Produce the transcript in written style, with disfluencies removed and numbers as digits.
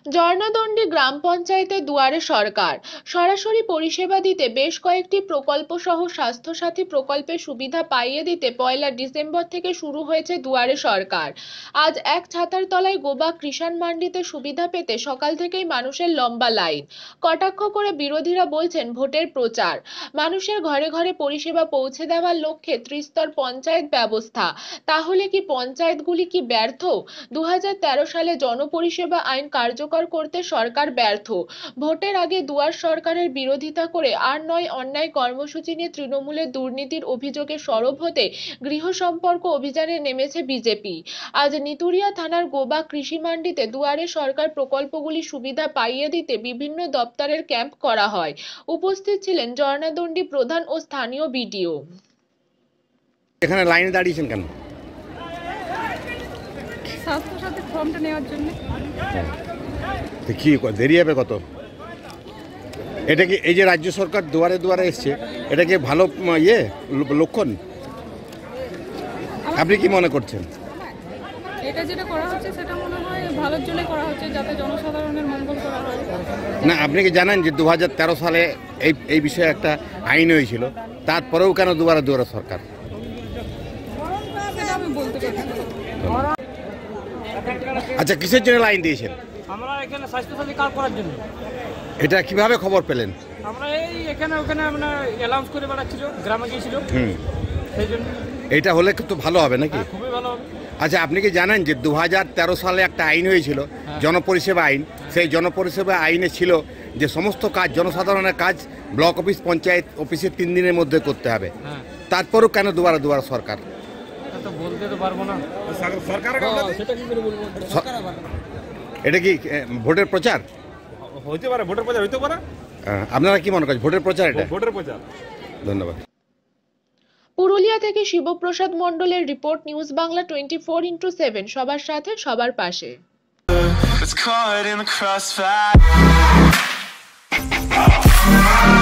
জর্ণাদণ্ডী গ্রাম পঞ্চায়েতের দুয়ারে সরকার সরাসরি পরিষেবা দিতে বেশ কয়েকটি প্রকল্প সহ স্বাস্থ্যসাথী প্রকল্পের সুবিধা পাইয়ে দিতে 1 ডিসেম্বর থেকে শুরু হয়েছে দুয়ারে সরকার। আজ এক ছাতার তলায় গোবা কৃষাণ মান্ডিতে সুবিধা পেতে সকাল থেকেই মানুষের লম্বা লাইন। কটাক্ষ করে বিরোধীরা বলছেন ভোটের প্রচার, মানুষের ঘরে ঘরে পরিষেবা পৌঁছে দেওয়ার লক্ষ্যে ত্রিস্তর পঞ্চায়েত ব্যবস্থা। তাহলে কি পঞ্চায়েতগুলি কি ব্যর্থ? 2013 সালে জনপরিষেবা আইন কার্যকর করতে সরকার ব্যর্থ। ভোটের আগে দুয়ার সরকারের বিরোধিতা করে আর নয় অন্যায় কর্মসূচি নিয়ে তৃণমূলের দুর্নীতির অভিযোগে সরব হতে গৃহ সম্পর্ক অভিযানে নেমেছে বিজেপি। আজ নিতুড়িয়া থানার গোবা কৃষি মান্ডিতে দুয়ারে সরকার প্রকল্পগুলি সুবিধা পাইয়ে দিতে বিভিন্ন দপ্তরের ক্যাম্প করা হয়। উপস্থিত ছিলেন জর্ণাদণ্ডী প্রধান ও স্থানীয় বিডিও। এখানে লাইনে দাঁড়িয়েছেন কেন? স্বাস্থ্যসাথী ফর্মটা নেওয়ার জন্য। কি দেরি হবে কত? এটা কি এই যে রাজ্য সরকার দুয়ারে দুয়ারে এসছে, এটা কি ভালো লক্ষণ? আপনি কি মনে করছেন? এটা যেটা করা হচ্ছে সেটা মনে হয় ভালোর জন্য করা হচ্ছে, যাতে জনসাধারণের মঙ্গল করা হয়। না, আপনি কি জানেন যে 2013 সালে এই বিষয়ে একটা আইন হয়েছিল, তারপরেও কেন দুয়ারে দুয়ারে সরকার? সেটা আমি বলতে পারছি না। আচ্ছা, কিসের জন্য লাইন দিয়েছেন? আমরা এখানে স্বাস্থ্যসাথী কার্ড করার জন্য। এটা কিভাবে খবর পেলেন? আমরা এই এখানে ওখানে আমরা অ্যালাউন্স করে বেড়াচ্ছিল, গ্রামে গিয়েছিল, সেই জন্য। এটা হলে কিন্তু ভালো হবে নাকি? খুবই ভালো হবে। আচ্ছা, আপনি কি জানেন যে 2013 সালে একটা আইন হয়েছিল, জনপরিষেবা আইন? সেই জনপরিষেবা আইনে ছিল যে সমস্ত কাজ, জনসাধারণের কাজ ব্লক অফিস, পঞ্চায়েত অফিসে 3 দিনের মধ্যে করতে হবে। তারপরও কেন দুয়ারে দুয়ারে সরকার? তো বলতে তো পারবো না। সেটা কি করে বলবো? এটা কি ভোটের প্রচার হইতে পারে? ভোটের প্রচার হইতে পারে। আপনারা কি মনে করেন ভোটের প্রচার এটা? ভোটের প্রচার। ধন্যবাদ। পুরুলিয়া থেকে শিবপ্রসাদ মণ্ডলের রিপোর্ট, নিউজ বাংলা 24x7, সবার সাথে সবার পাশে। It's caught in the crossfire.